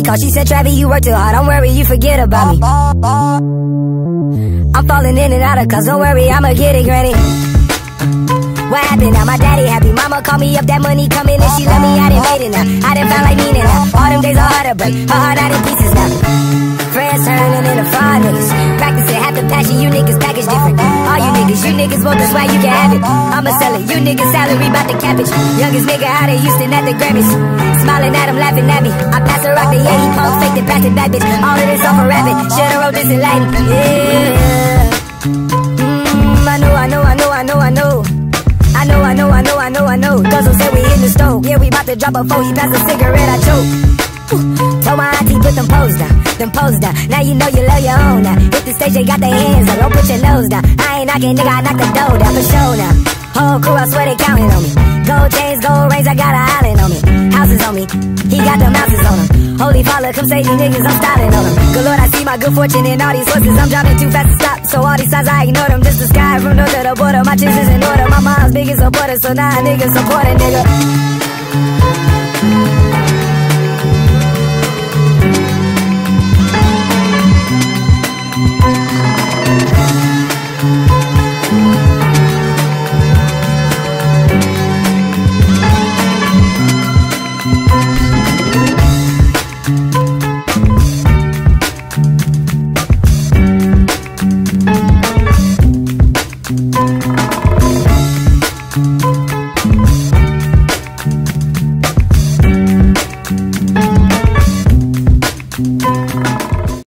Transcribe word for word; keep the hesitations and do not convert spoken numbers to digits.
call. She said, Travis, you work too hard. Don't worry, you forget about me. I'm falling in and out of cause don't worry, I'ma get it, granny. What happened now? My daddy happy. Mama called me up, that money coming and she love me. I done made it now. I done found like meaning now. All them days are hard to break. Her heart out in pieces now. Friends turning into fraud niggas. Practicing half the passion. You niggas package different. All you niggas, you niggas want the swag, you can have it. I'ma sell it. You niggas salary bout the cabbage. Youngest nigga out of Houston at the Grammys. Smiling at him, laughing at me. I pass her rock the yeah, he punk fake the pass it back, bitch. All of this off a rabbit. Should've wrote this in Latin. Yeah. Mm, I know, I know, I know, I know, I know. I know, I know, I know, I know, I know. Guzzle said we in the stove. Yeah, we bout to drop a four. He passed a cigarette, I choke. Ooh. Told my auntie put them poles down, them poles down. Now you know you love your own now. Hit the stage, they got their hands up. Don't put your nose down. I ain't knocking, nigga, I knock the door down for sure now. Whole crew, I swear they counting on me. Gold chains, gold rings, I got an island on me. Houses on me, he got them houses on him. Holy father, come save these niggas, I'm styling on them. Good Lord, I see my good fortune in all these horses. I'm driving too fast to stop, so all these signs I ignore them. Just the sky from north to the border, my chances in order. My mom's biggest supporter, so now nah, niggas supporting, nigga.